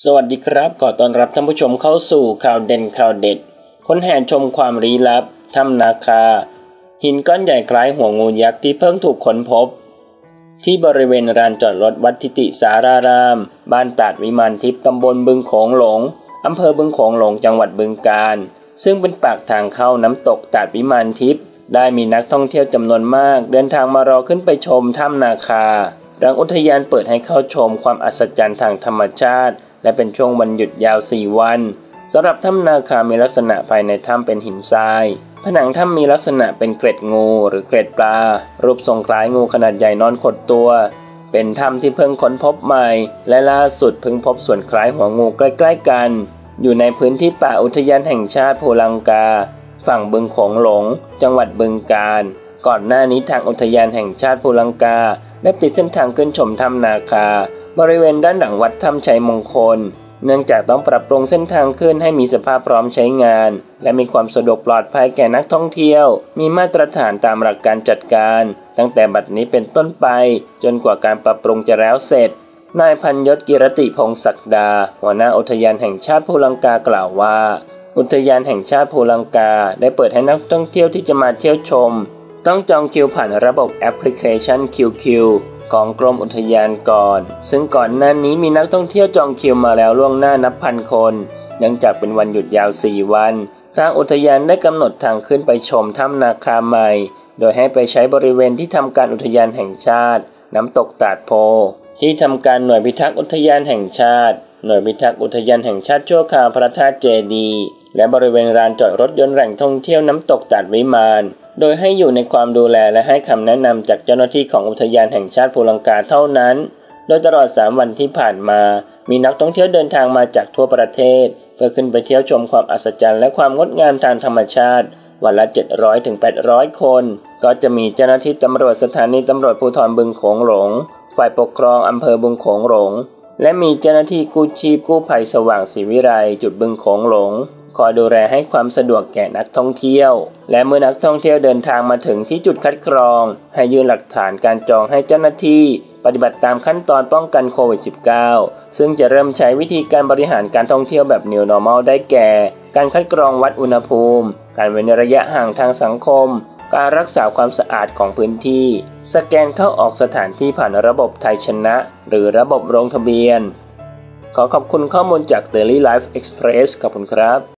สวัสดีครับขอต้อนรับท่านผู้ชมเข้าสู่ข่าวเด่นข่าวเด็ดค้นหาชมความลี้ลับถ้ำนาคาหินก้อนใหญ่คล้ายหัวงูยักษ์ที่เพิ่งถูกค้นพบที่บริเวณลานจอดรถวัดทิติสารารามบ้านตาดวิมานทิพย์ตำบลบึงโขงหลงอำเภอบึงโขงหลงจังหวัดบึงกาฬซึ่งเป็นปากทางเข้าน้ำตกตาดวิมานทิพย์ได้มีนักท่องเที่ยวจำนวนมากเดินทางมารอขึ้นไปชมถ้ำนาคาหลังอุทยานเปิดให้เข้าชมความอัศจรรย์ทางธรรมชาติและเป็นช่วงวันหยุดยาว4วันสำหรับถ้ำนาคามีลักษณะภายในถ้ำเป็นหินทรายผนังถ้ำมีลักษณะเป็นเกล็ดงูหรือเกล็ดปลารูปทรงคล้ายงูขนาดใหญ่นอนขดตัวเป็นถ้ำที่เพิ่งค้นพบใหม่และล่าสุดเพิ่งพบส่วนคล้ายหัวงูใกล้ๆกันอยู่ในพื้นที่ป่าอุทยานแห่งชาติภูลังกาฝั่งบึงโขงหลงจังหวัดบึงกาฬก่อนหน้านี้ทางอุทยานแห่งชาติภูลังกาได้ปิดเส้นทางขึ้นชมถ้ำนาคาบริเวณด้านหลังวัดถ้ำชัยมงคลเนื่องจากต้องปรับปรุงเส้นทางขึ้นให้มีสภาพพร้อมใช้งานและมีความสะดวกปลอดภัยแก่นักท่องเที่ยวมีมาตรฐานตามหลักการจัดการตั้งแต่บัดนี้เป็นต้นไปจนกว่าการปรับปรุงจะแล้วเสร็จนายพันยศกิรติพงศ์ศักดาหัวหน้าอุทยานแห่งชาติภูลังกากล่าวว่าอุทยานแห่งชาติภูลังกาได้เปิดให้นักท่องเที่ยวที่จะมาเที่ยวชมต้องจองคิวผ่านระบบแอปพลิเคชัน QQของกรมอุทยานก่อนซึ่งก่อนหน้านี้มีนักท่องเที่ยวจองคิวมาแล้วล่วงหน้านับพันคนเนื่องจากเป็นวันหยุดยาว4วันทางอุทยานได้กำหนดทางขึ้นไปชมถ้ำนาคาใหม่โดยให้ไปใช้บริเวณที่ทำการอุทยานแห่งชาติน้ำตกตาดโพที่ทำการหน่วยพิทักษ์อุทยานแห่งชาติหน่วยพิทักษ์อุทยานแห่งชาติชั่วคราวพระธาตุเจดีย์และบริเวณลานจอดรถยนต์แหล่งท่องเที่ยวน้ำตกตาดวิมานโดยให้อยู่ในความดูแลและให้คำแนะนำจากเจ้าหน้าที่ของอุทยานแห่งชาติภูลังกาเท่านั้นโดยตลอด3วันที่ผ่านมามีนักท่องเที่ยวเดินทางมาจากทั่วประเทศเพื่อขึ้นไปเที่ยวชมความอัศจรรย์และความงดงามทางธรรมชาติวันละ700 ถึง 800 คนก็จะมีเจ้าหน้าที่ตำรวจสถานีตำรวจภูธรบึงโขงหลงฝ่ายปกครองอำเภอบึงโขงหลงและมีเจ้าหน้าที่กู้ชีพกู้ภัยสว่างศรีวิไลจุดบึงโขงหลงคอยดูแลให้ความสะดวกแก่นักท่องเที่ยวและเมื่อนักท่องเที่ยวเดินทางมาถึงที่จุดคัดกรองให้ยื่นหลักฐานการจองให้เจ้าหน้าที่ปฏิบัติตามขั้นตอนป้องกันโควิด -19 ซึ่งจะเริ่มใช้วิธีการบริหารการท่องเที่ยวแบบ New Normal ได้แก่การคัดกรองวัดอุณหภูมิการเว้นระยะห่างทางสังคมการรักษาความสะอาดของพื้นที่สแกนเข้าออกสถานที่ผ่านระบบไทยชนะหรือระบบลงทะเบียนขอขอบคุณข้อมูลจาก Daily Life Express ขอบคุณครับ